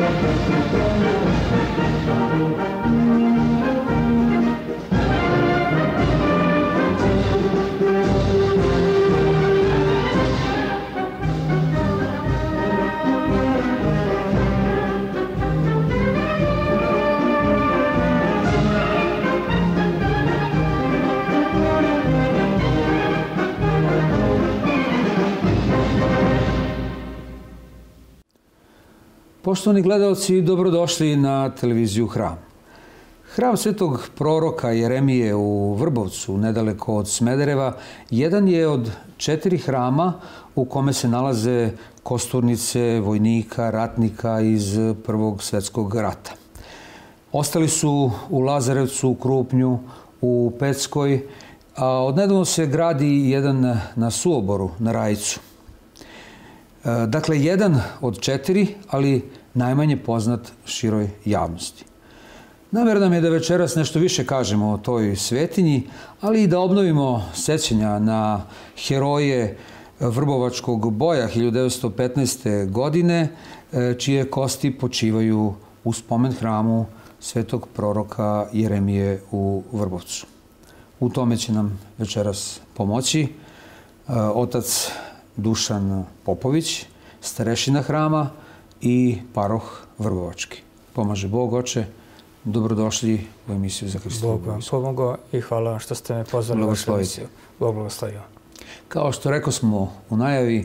Poštovani gledalci, dobrodošli na televiziju Hram. Hram svetog proroka Jeremije u Vrbovcu, nedaleko od Smedereva, jedan je od 4 hrama u kome se nalaze kosturnice vojnika, ratnika iz Prvog svjetskog rata. Ostali su u Lazarevcu, u Krupnju, u Peckoj, a odnedavno se gradi jedan na Suoboru, na Rajcu. Dakle, jedan od 4, ali najmanje poznat široj javnosti. Namera nam je da večeras nešto više kažemo o toj svetinji, ali i da obnovimo sećanja na heroje Vrbovačkog boja 1915. godine, čije kosti počivaju u spomen hramu svetog proroka Jeremije u Vrbovcu. U tome će nam večeras pomoći otac Dušan Popović, starešina hrama i paroh Vrbovački. Pomaže Bog, oče. Dobrodošli u emisiju za Hristovu. Bog vam pomogao i hvala vam što ste me pozvali u vašu emisiju. Bog blagoslovio. Kao što rekao smo u najavi,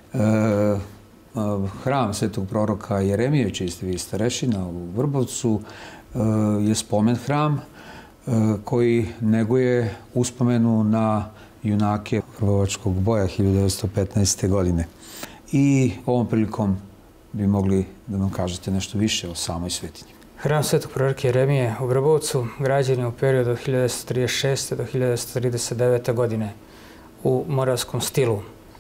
hram svetog proroka Jeremije, čiji ste vi starešina u Vrbovcu, je spomen hram koji neguje uspomenu na junake Vrbovačkog boja 1915. godine. I ovom prilikom bi mogli da nam kažete nešto više o samoj svetinji. Hram svetog proroka Jeremije u Vrbovcu građen je u periodu od 1936. do 1939. godine u moravskom stilu.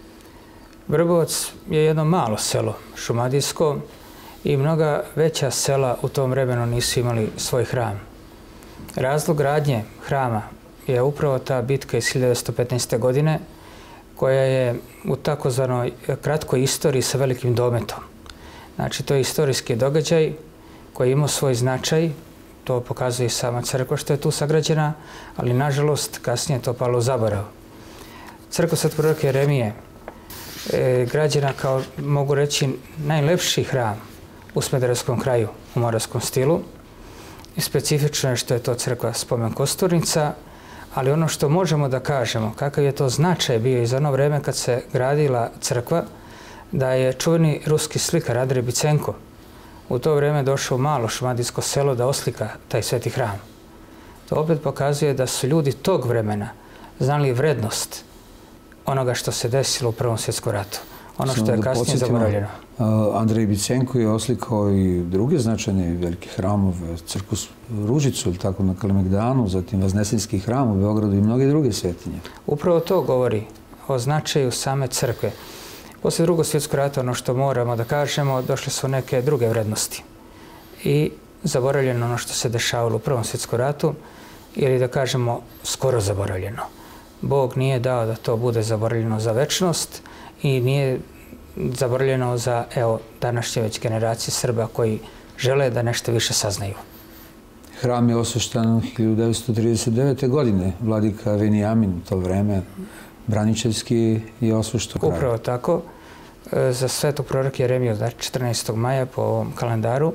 Vrbovac je jedno malo selo, šumadijsko, i mnoga veća sela u tom vremenu nisu imali svoj hram. Razlog gradnje hrama je upravo ta bitka iz 1915. godine, koja je u takozvanoj kratkoj istoriji sa velikim dometom. Znači, to je istorijski događaj koji ima svoj značaj, to pokazuje i sama crkva što je tu sagrađena, ali nažalost kasnije to palo u zaborav. Crkva svetog proroka Jeremije je građena kao, mogu reći, najlepši hram u Smederevskom kraju u moravskom stilu. I specifično je što je to crkva spomen kosturnica, ali ono što možemo da kažemo, kakav je to značaj bio i za ono vreme kad se gradila crkva, da je čuveni ruski slikar Andrej Bicenko u to vreme došao u malo šumadijsko selo da oslika taj sveti hram. To opet pokazuje da su ljudi tog vremena znali vrednost onoga što se desilo u Prvom svjetskom ratu. Ono što je kasnije zaboravljeno. Andrej Bicenko je oslikao i druge značajne velike hramove, crkvu Ružicu, ili tako, na Kalemegdanu, zatim Vaznesenski hram u Beogradu i mnoge druge svetinje. Upravo to govori o značaju same crkve. Posle Drugog svjetskog rata, ono što moramo da kažemo, došle su neke druge vrednosti. I zaboravljeno ono što se dešavalo u Prvom svjetskom ratu, ili da kažemo skoro zaboravljeno. Bog nije dao da to bude zaboravljeno za večnost i nije zaboravljeno za, evo, današnje već generacije Srba koji žele da nešto više saznaju. Hram je osveštan 1939. godine. Vladika Venijamin u to vreme Braničevski je osveštao kraj. Upravo tako. Za svetog proroka Jeremiju, znači 14. maja po ovom kalendaru,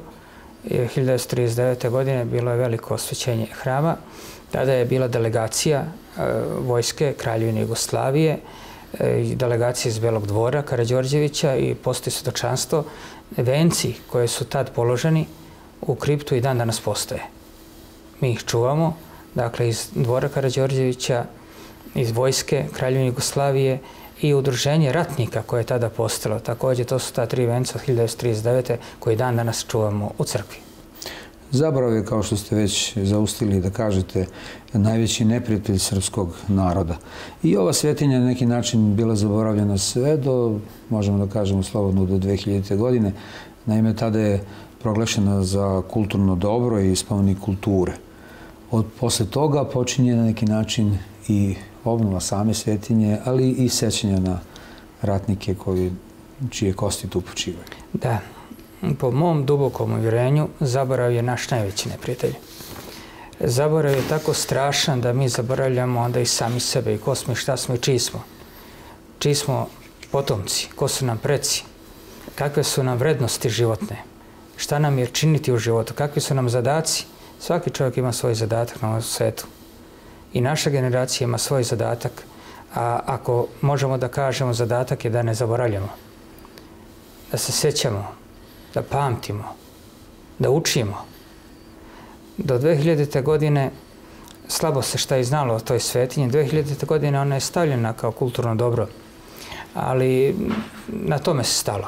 1939. godine bilo je veliko osvećenje hrama. Tada je bila delegacija vojske Kraljevine Jugoslavije, delegacija iz Belog dvora Karađorđevića i postoji svjedočanstvo. Venci koje su tad položeni u kriptu i dan danas postoje. Mi ih čuvamo, dakle iz dvora Karađorđevića, iz vojske Kraljevine Jugoslavije i udruženje ratnika koje je tada postalo. Također to su ta 3 venca od 1939. koji dan danas čuvamo u crkvi. Zaborav je, kao što ste već zaustili da kažete, najveći neprijatelj srpskog naroda. I ova svetinja na neki način bila zaboravljena sve do, možemo da kažemo slobodno, do 2000. godine. Naime, tada je proglašena za kulturno dobro i spomenik kulture. Posle toga počinje na neki način i obnova same svetinje, ali i sećanja na ratnike čije kosti tu počivaju. Da. Po mom dubokom uvjerenju, zaborav je naš najveći neprijatelj. Zaborav je tako strašan da mi zaboravljamo onda i sami sebe, i ko smo, i šta smo, i čiji smo. Čiji smo potomci, ko su nam preci, kakve su nam vrednosti životne, šta nam je činiti u životu, kakvi su nam zadaci. Svaki čovjek ima svoj zadatak na ovom svijetu. I naša generacija ima svoj zadatak, a ako možemo da kažemo, zadatak je da ne zaboravljamo, da se sjećamo, da pamtimo, da učimo. Do 2000. godine slabo se šta je znalo o toj svetinji. 2000. godine ona je stavljena kao kulturno dobro, ali na tome se stalo.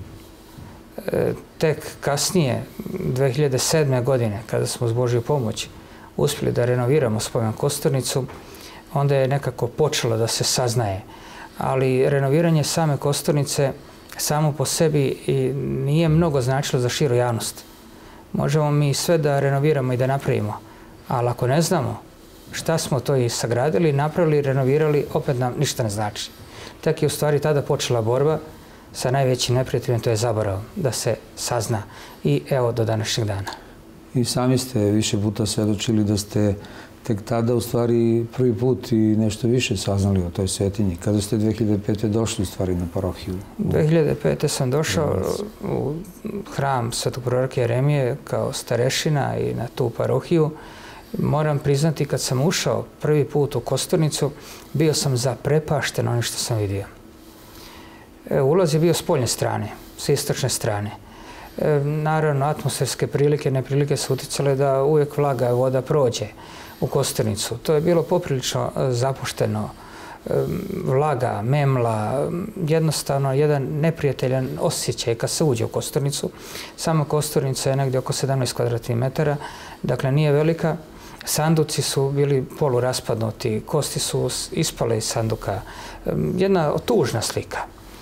Tek kasnije, 2007. godine, kada smo uz Božju pomoć uspjeli da renoviramo spomen Kosturnicu, onda je nekako počelo da se saznaje. Ali renoviranje same Kosturnice samo po sebi nije mnogo značilo za širu javnost. Možemo mi sve da renoviramo i da napravimo, ali ako ne znamo šta smo to i sagradili, napravili, renovirali, opet nam ništa ne znači. Tek je u stvari tada počela borba sa najvećim neprijateljem, to je zaborav, da se sazna. I evo do današnjeg dana. I sami ste više puta svjedočili da ste tek tada u stvari prvi put i nešto više saznali o toj svetinji. Kada ste 2005. došli u stvari na parohiju? 2005. sam došao u hram Svetog proroka Jeremije kao starešina i na tu parohiju. Moram priznati, kad sam ušao prvi put u Kosturnicu, bio sam zaprepašten onim što sam vidio. Ulaz je bio s poljne strane, s istočne strane. Naravno, atmosferske prilike, neprilike su uticale da uvijek vlaga voda prođe u Kosturnicu. To je bilo poprilično zapušteno, vlaga, memla, jednostavno jedan neprijateljan osjećaj kad se uđe u Kosturnicu. Sama Kosturnica je negdje oko 17 kvadratnih metara, dakle nije velika. Sanduci su bili poluraspadnuti, kosti su ispale iz sanduka. Jedna tužna slika.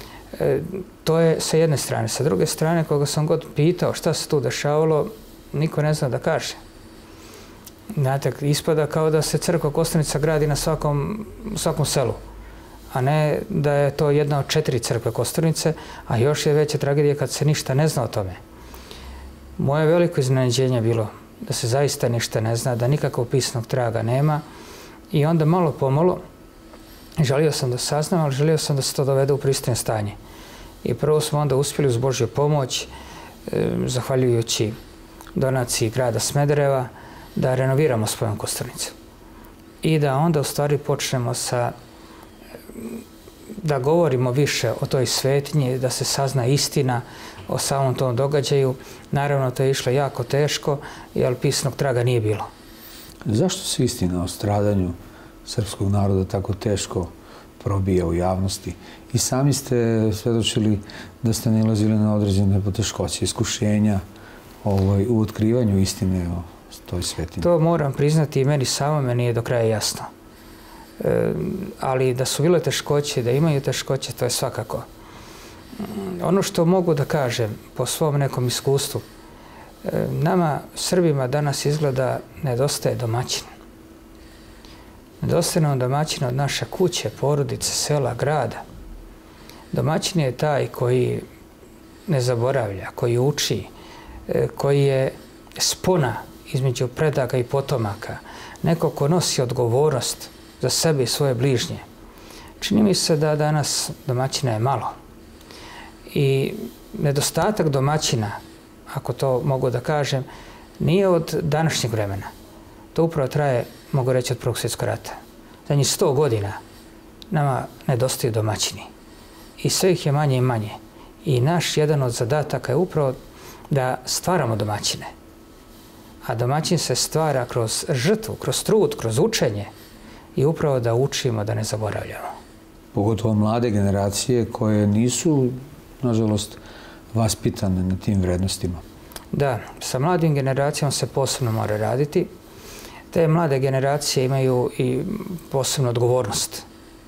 To je sa jedne strane. Sa druge strane, koga sam god pitao šta se tu dešavalo, niko ne zna da kaže. Znate, ispada kao da se crkva Kosturnica gradi na svakom selu, a ne da je to jedna od 4 crkve Kosturnice, a još je veća tragedija kad se ništa ne zna o tome. Moje veliko iznenađenje je bilo da se zaista ništa ne zna, da nikakvog pisanog traga nema, i onda malo pomalo želio sam da saznam, ali želio sam da se to dovede u pristojno stanje. I prvo smo onda uspjeli uz Božju pomoć, zahvaljujući donaciji grada Smedereva, da renoviramo spomen Kosturnicu. I da onda u stvari počnemo da govorimo više o toj svetinji, da se sazna istina o samom tom događaju. Naravno, to je išlo jako teško, jer pisanog traga nije bilo. Zašto se istina o stradanju srpskog naroda tako teško probija u javnosti? I sami ste svjedočili da ste nailazili na određene poteškoće, iskušenja u otkrivanju istine o toj svetinji. To moram priznati i meni samome nije do kraja jasno. Ali da su bile teškoće, da imaju teškoće, to je svakako. Ono što mogu da kažem po svom nekom iskustvu, nama Srbima danas izgleda nedostaje domaćin. Nedostaje nam domaćin od naše kuće, porodice, sela, grada. Domaćin je taj koji ne zaboravlja, koji uči, koji je spona između predaka i potomaka, neko ko nosi odgovornost za sebe i svoje bližnje. Čini mi se da danas domaćina je malo. I nedostatak domaćina, ako to mogu da kažem, nije od današnjeg vremena. To upravo traje, mogu reći, od Prvog svjetskog rata. Zadnjih 100 godina nama nedostaju domaćini. I sve ih je manje i manje. I naš jedan od zadataka je upravo da stvaramo domaćine. A domaćin se stvara kroz žrtvu, kroz trud, kroz učenje i upravo da učimo, da ne zaboravljamo. Pogotovo mlade generacije koje nisu, nažalost, vaspitane na tim vrednostima. Da, sa mladim generacijama se posebno mora raditi. Te mlade generacije imaju i posebnu odgovornost.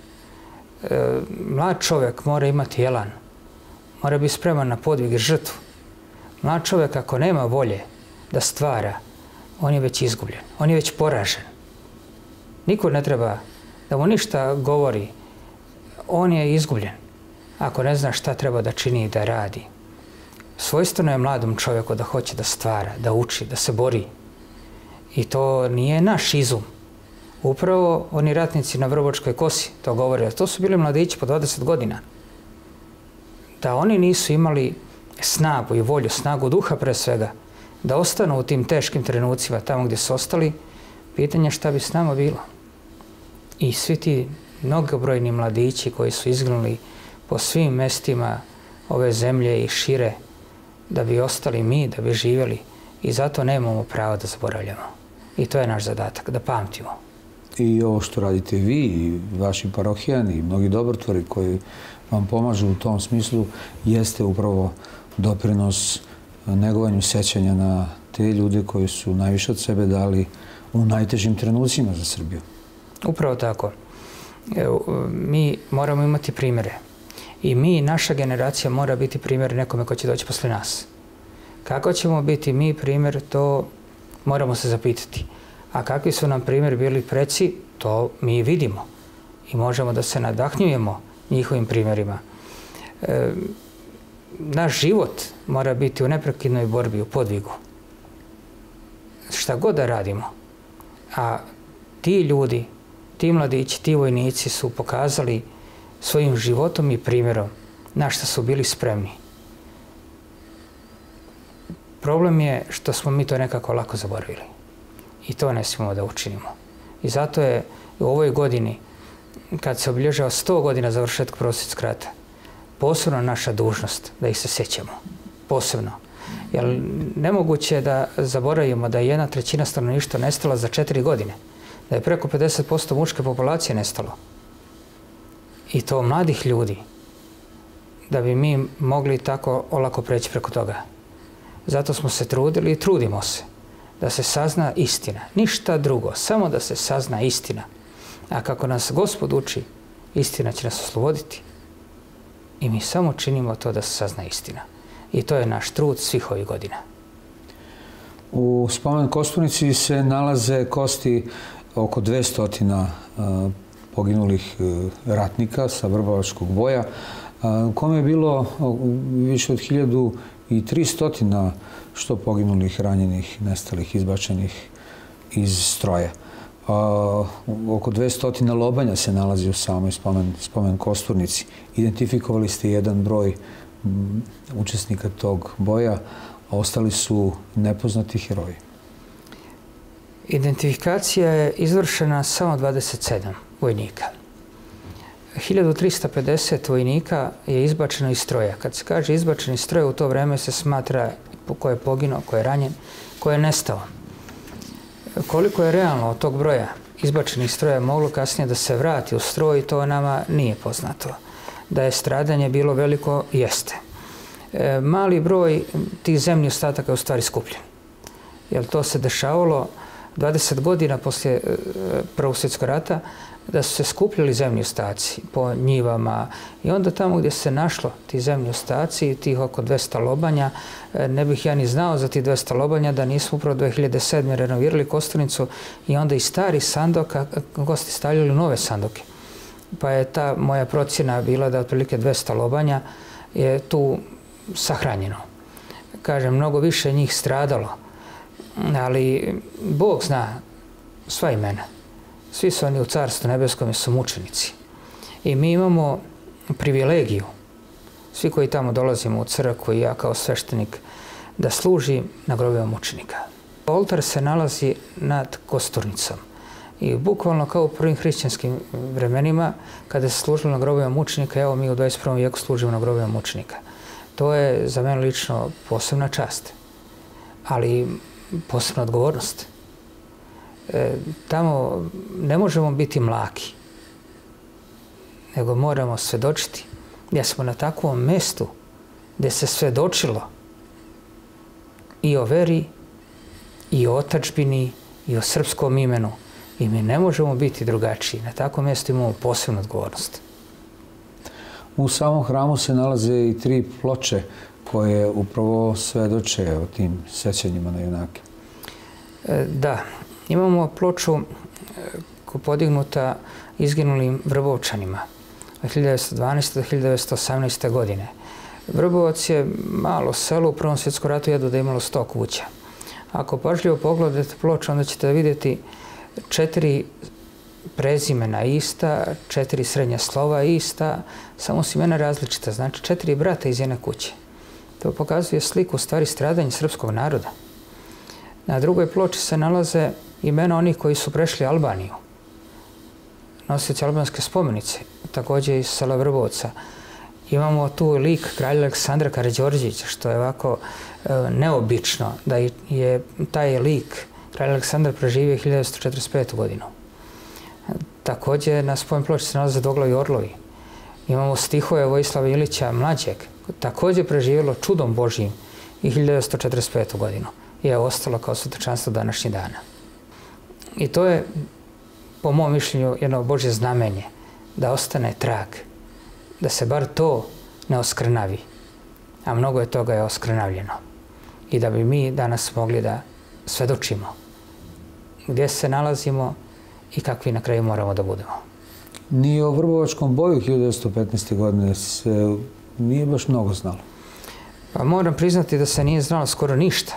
Mlad čovjek mora imati elan, mora biti spreman na podvig i žrtvu. Mlad čovjek ako nema volje da stvara, on je već izgubljen, on je već poražen. Niko ne treba da mu ništa govori, on je izgubljen ako ne zna šta treba da čini i da radi. Svojstveno je mladom čovjeku da hoće da stvara, da uči, da se bori. I to nije naš izum. Upravo oni ratnici na Vrbačkoj kosi to govore. To su bili mladići po 20 godina. Da oni nisu imali snagu i volju, snagu duha pre svega, da ostanu u tim teškim trenucima tamo gdje su ostali, pitanje šta bi s nama bilo. I svi ti mnogobrojni mladići koji su izginuli po svim mestima ove zemlje i šire, da bi ostali mi, da bi živjeli. I zato nemamo pravo da zaboravljamo. I to je naš zadatak, da pamtimo. I ovo što radite vi i vaši parohijani i mnogi dobrotvori koji vam pomažu u tom smislu jeste upravo doprinos negovanju sećanja na te ljude koji su najviše od sebe dali u najtežim trenucima za Srbiju. Upravo tako. Mi moramo imati primjere. I mi, naša generacija, mora biti primjer nekome ko će doći posle nas. Kako ćemo biti mi primjer, to moramo se zapitati. A kakvi su nam primjer bili preci, to mi vidimo. I možemo da se nadahnjujemo njihovim primjerima. Naš život mora biti u neprekidnoj borbi, u podvigu. Šta god da radimo. A ti ljudi, ti mladići, ti vojnici su pokazali svojim životom i primjerom na šta su bili spremni. Problem je što smo mi to nekako lako zaboravili. I to ne smijemo da učinimo. I zato je u ovoj godini, kad se obilježava 100 godina završetka Prvog svjetskog rata, posebno naša dužnost da ih se sećamo. Posebno. Jer nemoguće je da zaboravimo da je 1/3 stanovništva nestala za 4 godine. Da je preko 50% muške populacije nestalo. I to mladih ljudi. Da bi mi mogli tako olako preći preko toga. Zato smo se trudili i trudimo se da se sazna istina. Ništa drugo, samo da se sazna istina. A kako nas Gospod uči, istina će nas osloboditi. I mi samo činimo to da se sazna istina. I to je naš trud svih ovih godina. U spomen Kosturnici se nalaze kosti oko 200 poginulih ratnika sa Vrbačkog boja, u kome je bilo više od 1300 što poginulih, ranjenih, nestalih, izbačenih iz stroja. Oko 200 lobanja se nalazi u samoj spomen Kosturnici. Identifikovali ste jedan broj učesnika tog boja, a ostali su nepoznati heroji. Identifikacija je izvršena samo 27 vojnika. 1350 vojnika je izbačeno iz stroja. Kad se kaže izbačeno iz stroja, u to vreme se smatra ko je poginuo, ko je ranjen, ko je nestao. Koliko je realno od tog broja izbačenih stroja moglo kasnije da se vrati u stroj, to nama nije poznato. Da je stradanje bilo veliko, jeste. Mali broj tih zemlji ostataka je u stvari skupljen. Jer to se dešavalo 20 godina poslije Prvog svjetskog rata, da su se skupljali zemlji ostaci po njivama i onda tamo gdje se našlo ti zemlji ostaci, tih oko 200 lobanja, ne bih ja ni znao za tih 200 lobanja da nismo upravo 2007. renovirali Kosturnicu i onda iz starih sandoka gosti stavljali nove sandoke. Pa je ta moja procjena bila da otprilike 200 lobanja je tu sahranjeno. Kažem, mnogo više njih stradalo, ali Bog zna sva imena. Svi su oni u Carstvu nebeskom i su mučenici. I mi imamo privilegiju, svi koji tamo dolazimo u crkvu i ja kao sveštenik, da služim na grobovima mučenika. Oltar se nalazi nad Kosturnicom. I bukvalno kao u prvim hrišćanskim vremenima, kada se služilo na grobovima mučenika, evo mi u 21. vijeku služimo na grobovima mučenika. To je za mene lično posebna čast, ali posebna odgovornost. Tamo ne možemo biti mlaki, nego moramo svedočiti. Ja smo na takvom mestu gdje se svedočilo i o veri, i o otadžbini, i o srpskom imenu. I mi ne možemo biti drugačiji. Na takvom mjestu imamo posebnu odgovornost. U samom hramu se nalaze i 3 ploče koje upravo svedoče o tim sećanjima na junake. Da, imamo ploču podignuta izginulim Vrbovčanima od 1912. do 1918. godine. Vrbovac je malo selo, u Prvom svjetskom ratu jedva da je imalo 100 kuća. Ako pažljivo pogledate ploču, onda ćete vidjeti 4 prezimena ista, 4 srednja slova ista, samo su imena različita, znači 4 brata iz jedne kuće. To pokazuje sliku stvari stradanja srpskog naroda. Na drugoj ploči se nalaze imena onih koji su prešli Albaniju. Nosioci albanske spomenice, također iz sela Vrbovca. Imamo tu lik kralja Aleksandra Karađorđevića, što je ovako neobično da je taj lik kralj Aleksandar preživio 1945. godinu. Također na spomen ploči se nalaze dvoglavi orlovi. Imamo stihove Vojislava Ilića mlađeg, također preživjelo čudom Božjim i 1945. godinu i je ostalo kao svjedočanstvo današnjih dana. I to je, po mom mišljenju, jedno Božje znamenje, da ostane trag, da se bar to ne oskrnavi, a mnogo je toga je oskrnavljeno. I da bi mi danas mogli da svedočimo gdje se nalazimo i kakvi na kraju moramo da budemo. Ni o Vrbovačkom boju 1915. godine se nije baš mnogo znalo. Pa moram priznati da se nije znalo skoro ništa.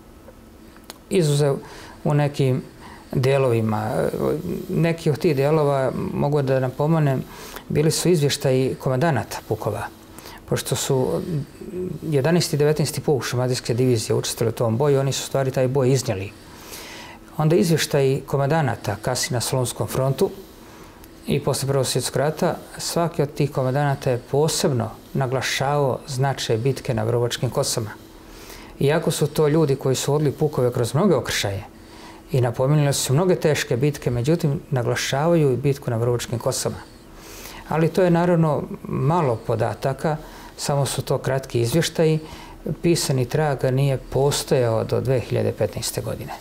Izuzev u nekim delovima. Neki od tih delova, mogu da napomenem, bili su izvještaji komandanata pukova. Pošto su 11. i 19. puk šumadijske divizije učestvovali u tom boju, oni su stvari taj boj iznijeli. Onda izvještaji komandanata kasnije na Solunskom frontu i posle Prvog svjetskog rata, svaki od tih komandanata je posebno naglašavao značaj bitke na Vrbovačkim kosama. Iako su to ljudi koji su vodili pukove kroz mnoge okršaje i napominjali su mnoge teške bitke, međutim naglašavaju i bitku na Vrbovačkim kosama. Ali to je naravno malo podataka, samo su to kratki izvještaji. Pisani trag nije postojao do 2015. godine.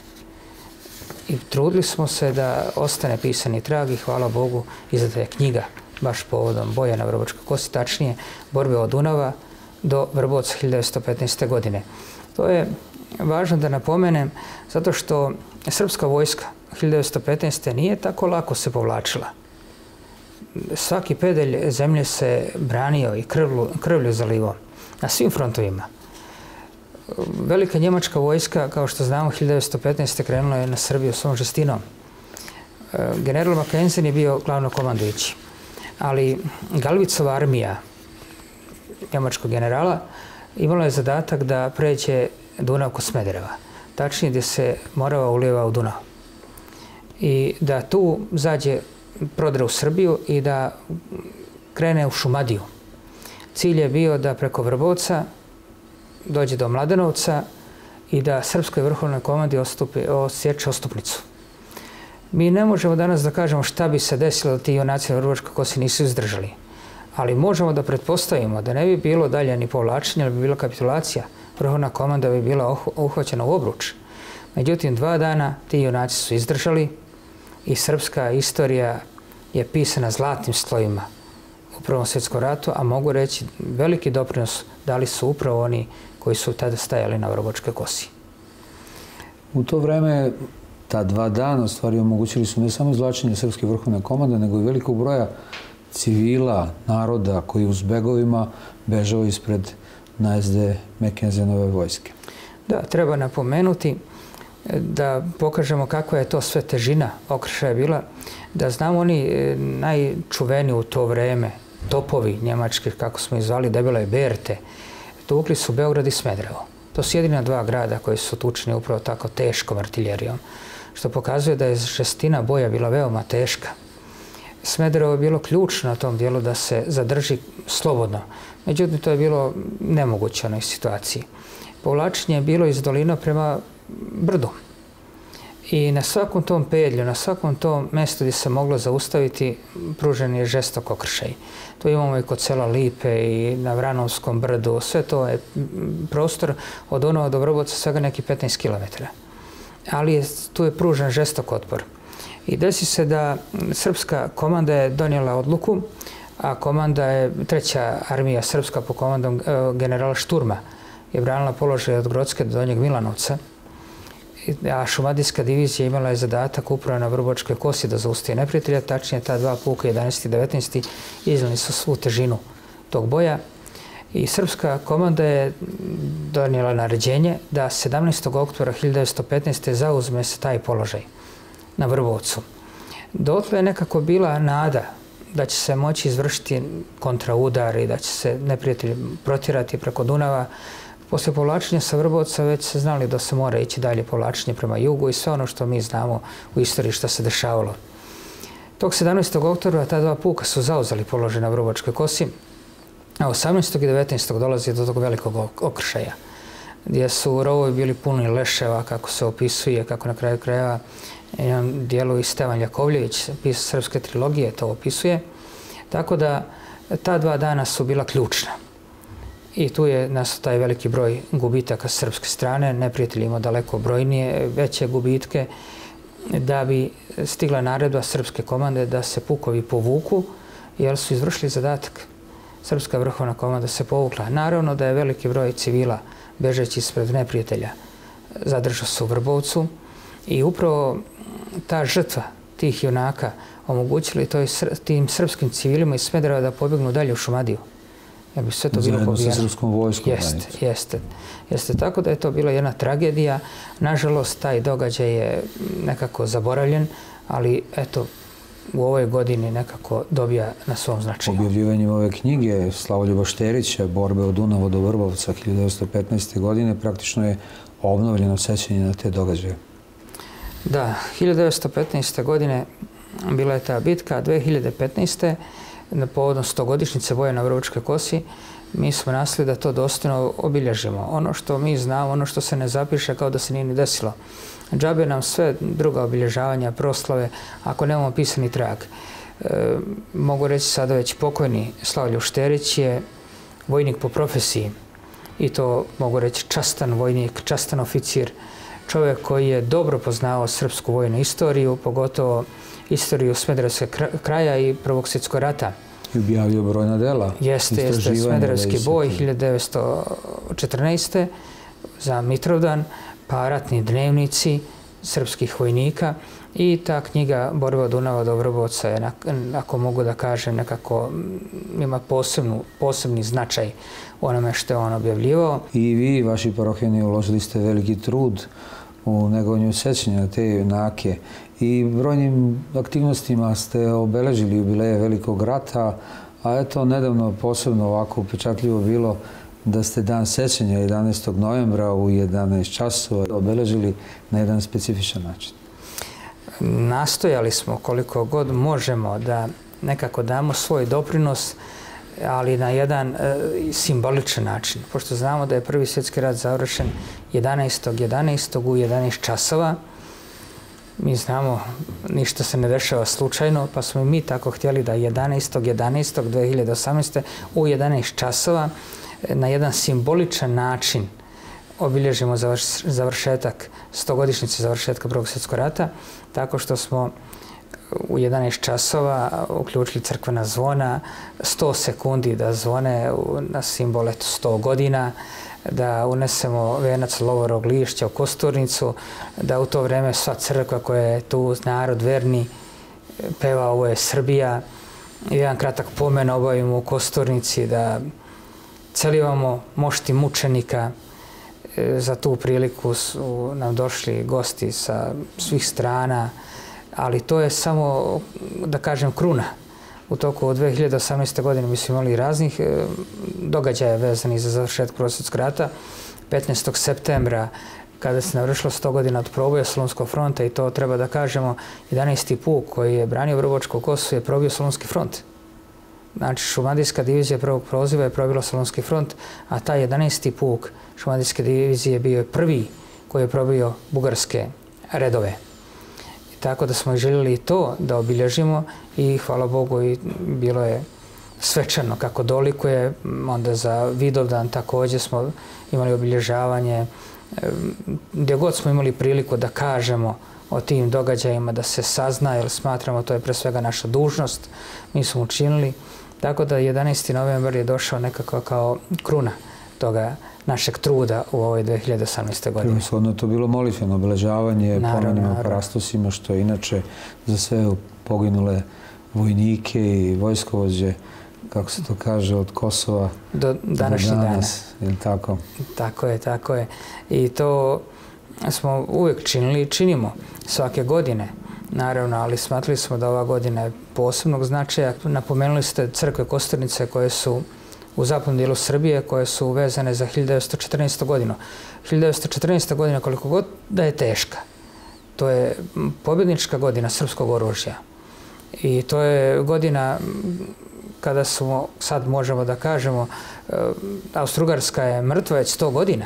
I trudili smo se da ostane pisani trag i hvala Bogu izdata je knjiga baš povodom boja na Vrbovačkoj kosi, tačnije borbe od Dunava do Vrbovca 1915. godine. To je važno da napomenem zato što srpska vojska 1915. nije tako lako se povlačila. Svaki pedalj zemlje se branio i krvlju zalivao na svim frontovima. Velika njemačka vojska, kao što znamo, 1915. krenula je na Srbiju svom žestinom. General Mackensen je bio glavnokomandujući, ali Galvicova armija njemačkog generala imala je zadatak da pređe Dunav kod Smedereva, tačnije gdje se Morava ulijeva u Dunav. I da tu zađe prodre u Srbiju i da krene u Šumadiju. Cilj je bio da preko Vrbovca dođe do Mladenovca i da Srpskoj vrhovnoj komandi osječe Ostupnicu. Mi ne možemo danas da kažemo šta bi se desilo da ti junaci na Vrbovačkoj kosi nisu izdržali. Ali možemo da pretpostavimo da ne bi bilo dalje ni povlačenja, ali bi bila kapitulacija. Vrhovna komanda bi bila uhvaćena u obruč. Međutim, 2 dana ti junaci su izdržali i srpska istorija je pisana zlatnim slovima u Prvom svjetskom ratu, a mogu reći veliki doprinos dali su upravo oni koji su tada stajali na Vrbovačkoj kosi. U to vreme, ta 2 dana, u stvari omogućili su ne samo izvlačenje srpske vrhovne komande, nego i velikog broja civila, naroda koji u zbegovima bežao ispred najezde Mackensenove vojske. Da, treba napomenuti da pokažemo kakva je to sve težina okršaja bila, da znamo oni najčuveniji u to vreme, topovi njemački, kako smo ih zvali, Debele Berte, tukli su Beograd i Smederevo. To su jedina 2 grada koji su tučeni upravo tako teškom artiljerijom, što pokazuje da je žestina boja bila veoma teška. Smederevo je bilo ključno na tom dijelu da se zadrži slobodno. Međutim, to je bilo nemoguće u onoj situaciji. Povlačenje je bilo iz dolina prema brdu. I na svakom tom pedlju, na svakom tom mjestu gdje se moglo zaustaviti, pružen je žestok okršaj. To imamo i kod sela Lipe i na Vranovskom brdu. Sve to je prostor od Dunava do Vrbovca svega neki 15 km. Ali tu je pružen žestok otpor. I desi se da srpska komanda je donijela odluku, a komanda je 3. armija srpska po komandom generala Šturma je branila položaj od Grocke do Donjeg Milanovca, a šumadijska divizija imala je zadatak upravo na Vrbovačkoj kosi da zaustavi neprijatelja, tačnije ta 2 puka 11. i 19. iznijeli su svu težinu tog boja I srpska komanda je donijela naređenje da 17. oktobra 1915. zauzme se taj položaj na Vrbovcu. Dotle je nekako bila nada da će se moći izvršiti kontraudar i da će se neprijatelji protjerati preko Dunava. Poslije povlačenja sa Vrbovca već se znali da se mora ići dalje povlačenje prema jugu i sve ono što mi znamo u istoriji što se dešavalo. Tog 17. oktobra ta dva puka su zauzeli položaj na Vrbovačkoj kosi, a 18. i 19. dolazi do tog velikog okršaja, gdje su rovovi bili puni leševa, kako se opisuje, kako na kraju krajeva jedan dijelu i Stevan Jakovljević, pisac srpske trilogije, to opisuje. Tako da ta dva dana su bila ključna. I tu je nastao taj veliki broj gubitaka s srpske strane, neprijatelji imao daleko brojnije, veće gubitke, da bi stigla naredba srpske komande da se pukovi povuku, jer su izvršili zadatak. Srpska vrhovna komanda se povukla. Naravno da je veliki broj civila, bežeći ispred neprijatelja, zadržao se u Vrbovcu i upravo ta žrtva tih junaka omogućili tim srpskim civilima iz Smedereva da pobjegnu dalje u Šumadiju. Jer bi sve to bilo pobijeno. Zajedno sa srpskom vojskom. Jeste. Tako da je to bila jedna tragedija. Nažalost, taj događaj je nekako zaboravljen, ali eto, u ovoj godini nekako dobija na svom značaju. Objavljivanjem ove knjige Slavoljuba Šterića, Borbe od Dunava do Vrbovca 1915. godine, praktično je obnovljeno sećanje na te događaje. Da, 1915. godine bila je ta bitka, 2015. povodom 100-godišnjice boja na Vrbovačkoj kosi, mi smo nasli da to dostojno obilježimo. Ono što mi znamo, ono što se ne zapiše kao da se nije ni desilo. Džabe nam sve druga obilježavanja, proslave, ako nemamo pisani trag. Mogu reći sada već pokojni Slavoljub Šterić je vojnik po profesiji i to mogu reći častan vojnik, častan oficir, čovjek koji je dobro poznao srpsku vojnu istoriju, pogotovo istoriju Smederevskog kraja i Prvog svjetskog rata. I objavio brojna dela. Jeste, Smederevski boj 1914. za Mitrovdan, pa ratni dnevnici srpskih vojnika i ta knjiga Borba od Dunava do Vrbovca je, ako mogu da kažem, nekako ima posebni značaj onome što je on objavljivao. I vi, vaši parohijani, uložili ste veliki trud u negovanju sećanja na te junake i brojnim aktivnostima ste obeležili jubileje Velikog rata, a eto, nedavno posebno ovako upečatljivo bilo da ste dan sećanja 11. novembra u 11 časova obeležili na jedan specifičan način. Nastojali smo koliko god možemo da nekako damo svoj doprinos, ali na jedan simboličan način. Pošto znamo da je Prvi svjetski rat završen 11.11. u 11 časova, mi znamo ništa se ne dešava slučajno, pa smo i mi tako htjeli da 11.11.2018. u 11 časova na jedan simboličan način obilježimo završetak, 100-godišnjice završetka Prvog svjetskog rata, tako što smo u 11 časova uključili crkvena zvona, 100 sekundi da zvone na simbol 100 godina, da unesemo venac lovorog lišća u Kosturnicu, da u to vreme sva crkva koja je tu, narod verni, peva Ovo je Srbija, i jedan kratak pomen obavimo u Kosturnici, da celivamo mošti mučenika. Za tu priliku su nam došli gosti sa svih strana, ali to je samo, da kažem, kruna. U toku 2018. godine mi smo imali raznih događaja vezanih za završetak Prvog svjetskog rata. 15. septembra, kada se navršilo 100 godina od proboja Solunskog fronta, i to treba da kažemo, 11. puk koji je branio Vrbovačku kosu je probio Solunski front. Znači, Šumadijska divizija prvog proziva je probila Solunski front, a taj 11. puk Šumadijske divizije bio je prvi koji je probio bugarske redove. Tako da smo željeli to da obilježimo i hvala Bogu i bilo je svečano kako dolikuje. Onda za Vidovdan također smo imali obilježavanje. Gdje god smo imali priliku da kažemo o tim događajima, da se sazna, jer smatramo to je pre svega naša dužnost, mi smo učinili. Tako da 11. novembar je došao nekako kao kruna toga našeg truda u ovoj 2018. godini. Prevashodno to bilo molitveno obeležavanje pomenima parastosima, što je inače za sve poginule vojnike i vojskovođe kako se to kaže, od Kosova do današnjeg dana. Je tako? Tako je. I to smo uvijek činili i činimo svake godine. Naravno, ali smatrali smo da ova godina je posebnog značaja. Napomenuli ste crkve Kosturnice koje su u zapadnom dijelu Srbije, koje su vezane za 1914. godinu. 1914. godina, koliko god da je teška, to je pobjednička godina srpskog oružja. I to je godina kada smo, sad možemo da kažemo, Austro-Ugarska je mrtva već 100 godina.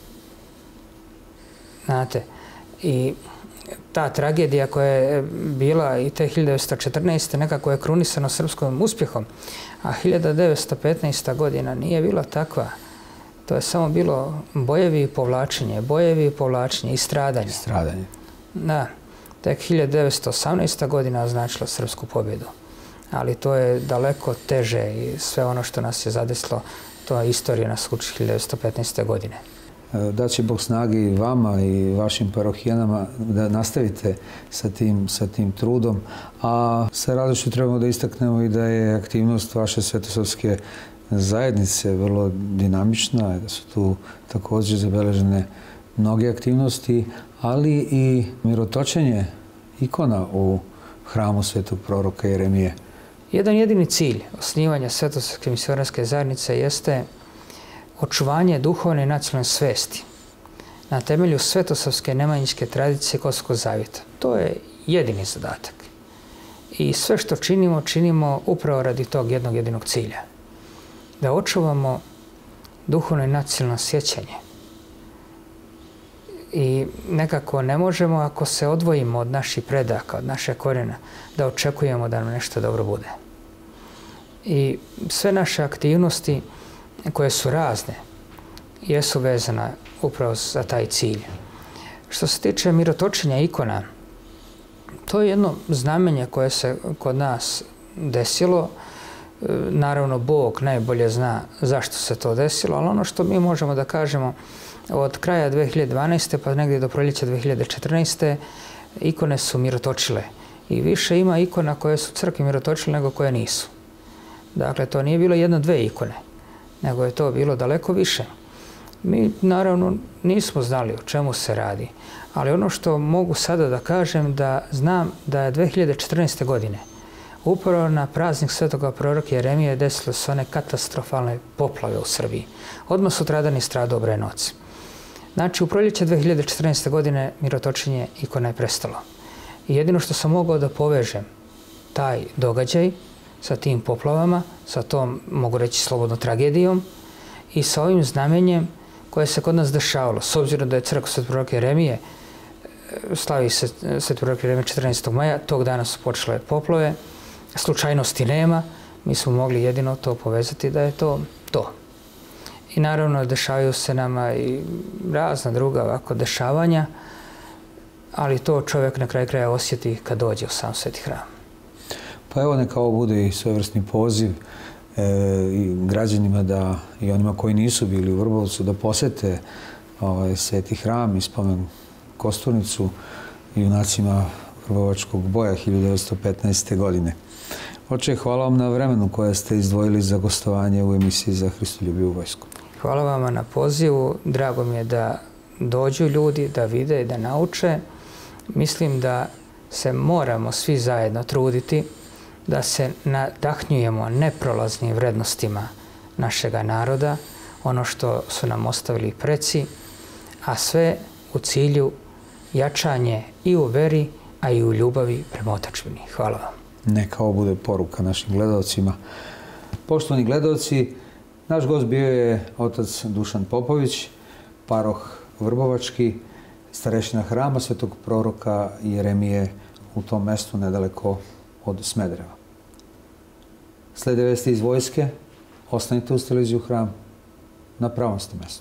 Znate, i ta tragedija koja je bila i te 1914. nekako je krunisano srpskom uspjehom, a 1915. godina nije bila takva. To je samo bilo bojevi i povlačenje i stradanje. Da, tek 1918. godina označila srpsku pobjedu. Ali to je daleko teže i sve ono što nas je zadesilo, to je istorija nas uči 1915. godine. Daće Bog snage i vama i vašim parohijanama da nastavite sa tim trudom. A sa radošću trebamo da istaknemo i da je aktivnost vaše svetosavske zajednice vrlo dinamična, da su tu također zabeležene mnoge aktivnosti, ali i mirotočenje ikona u hramu Svetog proroka Jeremije. Jedan jedini cilj osnivanja Svetosavske misionarske zajednice jeste očuvanje duhovne i nacionalne svesti na temelju svetosavske nemanjičke tradicije Kosovskog zavjeta. To je jedini zadatak. I sve što činimo, činimo upravo radi tog jednog jedinog cilja. Da očuvamo duhovno i nacionalno sjećanje. I nekako ne možemo, ako se odvojimo od naših predaka, od naše korijena, da očekujemo da nam nešto dobro bude. I sve naše aktivnosti koje su razne, jesu vezane upravo za taj cilj. Što se tiče mirotočenja ikona, to je jedno znamenje koje se kod nas desilo. Naravno, Bog najbolje zna zašto se to desilo, ali ono što mi možemo da kažemo, od kraja 2012. pa negdje do proljeća 2014. ikone su mirotočile. I više ima ikona koje su crkvi mirotočile nego koje nisu. Dakle, to nije bilo jedno, dve ikone, nego je to bilo daleko više. Mi, naravno, nismo znali o čemu se radi, ali ono što mogu sada da kažem, da znam da je 2014. godine upravo na praznik Svetoga proroka Jeremije desilo se one katastrofalne poplave u Srbiji. Odmah sutradan je stradao Obrenovac. Znači, u proljeće 2014. godine mirotočenje ikona je prestalo. I jedino što sam mogao da povežem taj događaj sa tim poplavama, sa tom, mogu reći slobodno, tragedijom i sa ovim znamenjem koje se kod nas dešavalo. S obzirom da je crkva Svetog proroka Jeremije, slavi se Svetog proroka Jeremije 14. maja, tog dana su počele poplave, slučajnosti nema, mi smo mogli jedino to povezati da je to to. I naravno dešavaju se nama i razna druga ovako dešavanja, ali to čovjek na kraju kraja osjeti kad dođe u sam Sveti hram. Pa evo neka ovo bude i svojevrsni poziv i građanima da, i onima koji nisu bili u Vrbovcu, da posete Sveti hram i spomen Kosturnicu junacima Vrbovačkog boja 1915. godine. Oče, hvala vam na vremenu koje ste izdvojili za gostovanje u emisiji za Hristoljubivu vojsku. Hvala vama na pozivu. Drago mi je da dođu ljudi, da vide i da nauče. Mislim da se moramo svi zajedno truditi da se nadahnjujemo neprolaznim vrednostima našega naroda, ono što su nam ostavili preci, a sve u cilju jačanje i u veri, a i u ljubavi prema otadžbini. Hvala vam. Neka ovo bude poruka našim gledalcima. Poštovani gledalci, naš gost bio je otac Dušan Popović, paroh Vrbovački, starešina hrama Svetog proroka Jeremije u tom mestu nedaleko od Smedereva. Slede vesti iz vojske, ostanite uz televiziju Hram, na pravom ste mestu.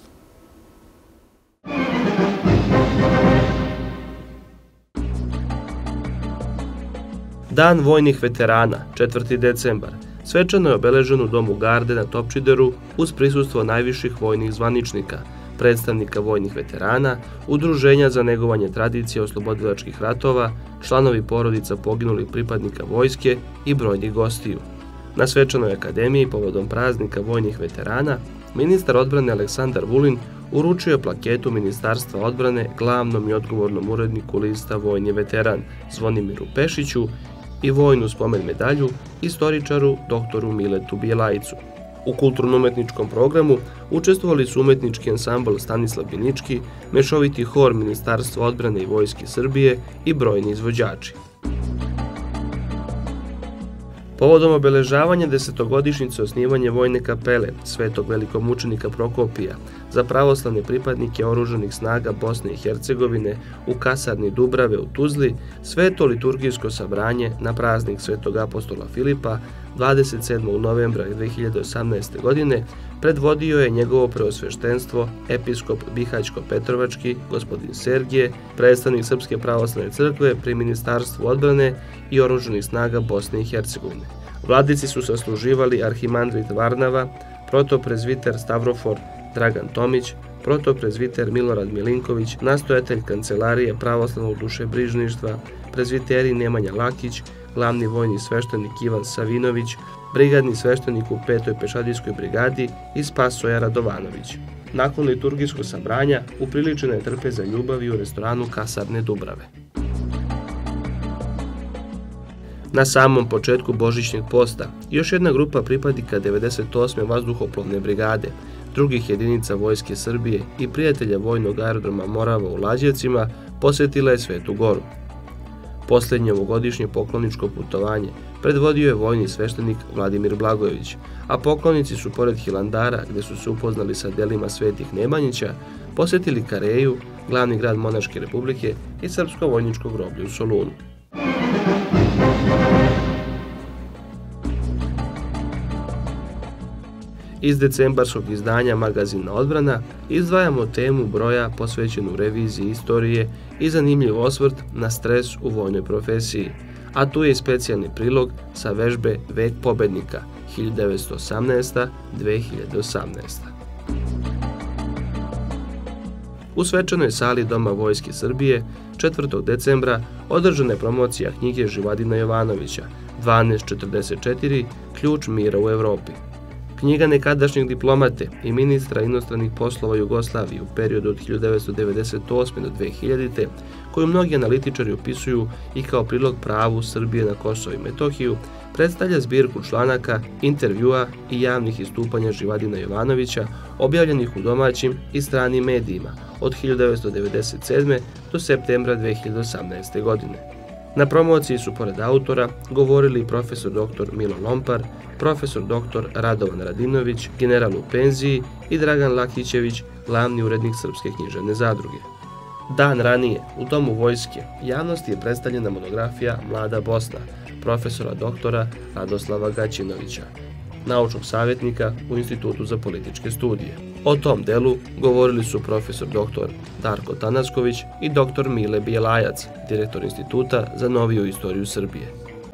Dan vojnih veterana, 4. decembar, svečano je obeležen u Domu Garde na Topčideru uz prisustvo najviših vojnih zvaničnika, predstavnika vojnih veterana, udruženja za negovanje tradicije oslobodilačkih ratova, članovi porodica poginulih pripadnika vojske i brojnih gostiju. Na Svečanoj akademiji povodom praznika vojnih veterana, ministar odbrane Aleksandar Vulin uručio je plaketu Ministarstva odbrane glavnom i odgovornom uredniku lista Vojni veteran Zvonimiru Pešiću i vojnu spomen medalju istoričaru dr. Miletu Bjelajcu. U kulturno-umetničkom programu učestvovali su umetnički ansambl Stanislav Binički, mešoviti hor Ministarstva odbrane i Vojske Srbije i brojni izvođači. Povodom obeležavanja 10-godišnjice osnivanja vojne kapele Svetog velikomučenika Prokopija za pravoslavne pripadnike oružanih snaga Bosne i Hercegovine u kasarni Dubrave u Tuzli, sveto liturgijsko sabranje na praznik Svetog apostola Filipa 27. novembra 2018. godine predvodio je njegovo preosveštenstvo episkop Bihaćko-Petrovački gospodin Sergije, predstavnik Srpske pravoslavne crkve pri Ministarstvu odbrane i oružanih snaga Bosne i Hercegovine. Vladici su sasluživali arhimandrit Varnava, protoprezviter Stavrofor Dragan Tomić, protoprezviter Milorad Milinković, nastojatelj Kancelarije pravoslavnog dušebrižništva, prezviteri Nemanja Lakić, glavni vojni sveštenik Ivan Savinović, brigadni sveštenik u 5. pešadijskoj brigadi i Spasoja Radovanović. Nakon liturgijskog sabranja upriličena je trpeza ljubavi u restoranu kasarne Dubrave. Na samom početku božićnjeg posta još jedna grupa pripadnika 98. vazduhoplovne brigade, drugih jedinica Vojske Srbije i prijatelja vojnog aerodroma Morava u Lađevcima posjetila je Svetu Goru. Posljednje ovogodišnje pokloničko putovanje predvodio je vojni sveštenik Vladimir Blagojević, a poklonici su pored Hilandara, gdje su se upoznali sa delima svetih Nemanjića, posjetili Kareju, glavni grad Monaške republike i srpsko vojničko groblje u Solunu. Iz decembarskog izdanja magazina Odbrana izdvajamo temu broja posvećenu reviziji istorije i zanimljiv osvrt na stres u vojnoj profesiji, a tu je i specijalni prilog sa vežbe Vek pobednika 1918-2018. U svečanoj sali Doma Vojske Srbije 4. decembra održana je promocija knjige Živadina Jovanovića 1244 Ključ mira u Evropi. Knjiga nekadašnjeg diplomate i ministra inostranih poslova Jugoslavije u periodu od 1998. do 2000. koju mnogi analitičari opisuju i kao prilog pravu Srbije na Kosovo i Metohiju, predstavlja zbirku članaka, intervjua i javnih istupanja Živadina Jovanovića objavljenih u domaćim i stranim medijima od 1997. do septembra 2018. godine. Na promociji su pored autora govorili profesor dr. Milo Lompar, profesor dr. Radovan Radinović, general u penziji i Dragan Lakićević, glavni urednik Srpske književne zadruge. Dan ranije u Domu vojske javnosti je predstavljena monografija Mlada Bosna, profesora doktora Radoslava Gaćinovića, naučnog savjetnika u Institutu za političke studije. O tom delu govorili su profesor dr. Darko Tanasković i dr. Mile Bjelajac, direktor Instituta za noviju istoriju Srbije.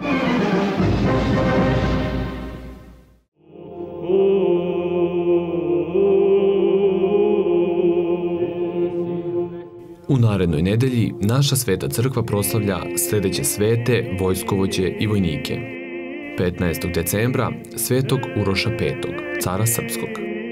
U narednoj nedelji naša Sveta crkva proslavlja sljedeće svete, vojskovođe i vojnike. 15. decembra svetog Uroša V, cara srpskog.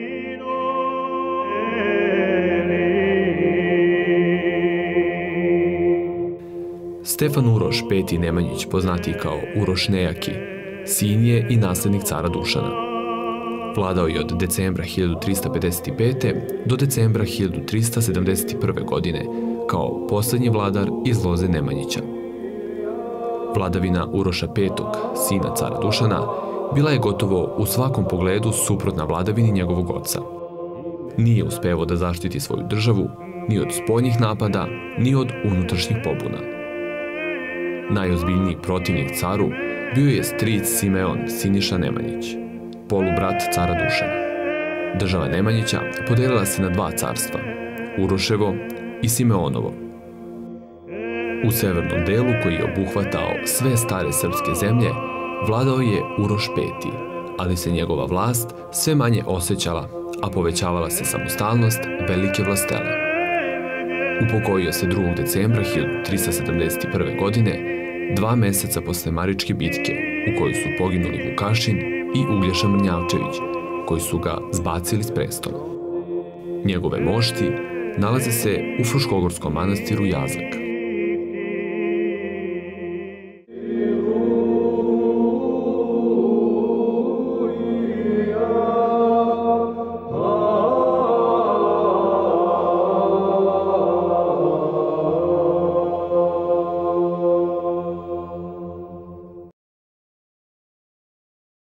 Stefan Uroš V Nemanjić, poznatiji kao Uroš Nejaki, sin je i naslednik cara Dušana. Vladao je od decembra 1355. do decembra 1371. godine kao posljednji vladar iz loze Nemanjića. Vladavina Uroša V, sina cara Dušana, bila je gotovo u svakom pogledu suprotna vladavini njegovog oca. Nije uspevao da zaštiti svoju državu ni od spoljnih napada, ni od unutrašnjih pobuna. Najozbiljniji protivnik caru bio je stric Simeon Siniša Nemanjić, polubrat cara Dušana. Država Nemanjića podelila se na dva carstva, Uroševo i Simeonovo. U severnom delu, koji je obuhvatao sve stare srpske zemlje, vladao je Uroš V, ali se njegova vlast sve manje osjećala, a povećavala se samostalnost velike vlastele. Upokojio se 2. decembra 1371. godine, 2 meseca posle Maričke bitke, u kojoj su poginuli Vukašin i Uglješa Mrnjavčević, koji su ga zbacili s prestola. Njegove mošti nalaze se u Fruškogorskom manastiru Jazak.